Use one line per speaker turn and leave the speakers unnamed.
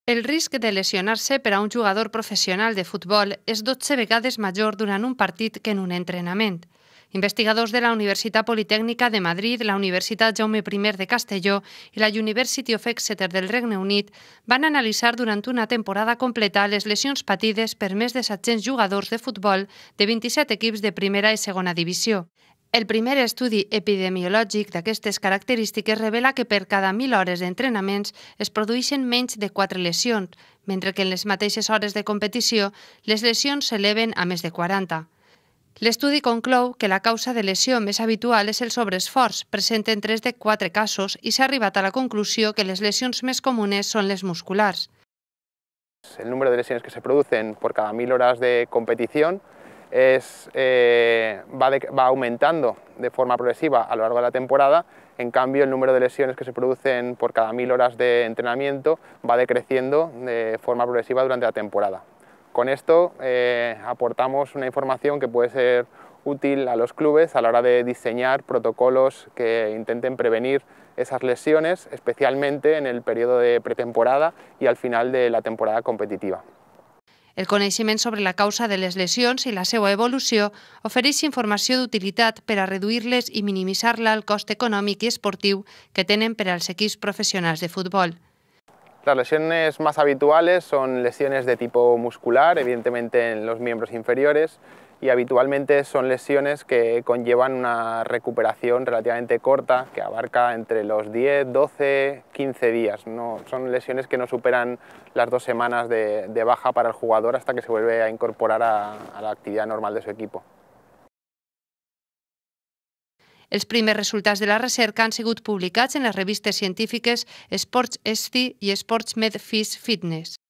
El risc de lesionar-se per a un jugador professional de futbol és 12 vegades major durant un partit que en un entrenament. Investigadors de la Universitat Politècnica de Madrid, la Universitat Jaume I de Castelló i la University of Exeter del Regne Unit van analitzar durant una temporada completa les lesions patides per més de 700 jugadors de futbol de 27 equips de primera i segona divisió. El primer estudi epidemiològic d'aquestes característiques revela que per cada 1.000 hores d'entrenaments es produeixen menys de 4 lesions, mentre que en les mateixes hores de competició les lesions s'eleven a més de 40. L'estudi conclou que la causa de lesió més habitual és el sobreesforç, present en 3 de 4 casos, i s'ha arribat a la conclusió que les lesions més comunes són les musculars.
El número de lesiones que se producen por cada 1.000 horas de competición va aumentando de forma progresiva a lo largo de la temporada. En cambio, el número de lesiones que se producen por cada 1.000 horas de entrenamiento va decreciendo de forma progresiva durante la temporada. Con esto aportamos una información que puede ser útil a los clubes a la hora de diseñar protocolos que intenten prevenir esas lesiones, especialmente en el periodo de pretemporada y al final de la temporada competitiva.
El coneixement sobre la causa de les lesions i la seva evolució ofereix informació d'utilitat per a reduir-les i minimitzar-la el cost econòmic i esportiu que tenen per als equips professionals de futbol.
Las lesiones más habituales son lesiones de tipo muscular, evidentemente en los miembros inferiores, y habitualmente son lesiones que conllevan una recuperación relativamente corta, que abarca entre los 10, 12, 15 días. No, son lesiones que no superan las 2 semanas de baja para el jugador hasta que se vuelve a incorporar a la actividad normal de su equipo.
Els primers resultats de la recerca han sigut publicats en les revistes científiques Sports SC i Sports Med Phys Fitness.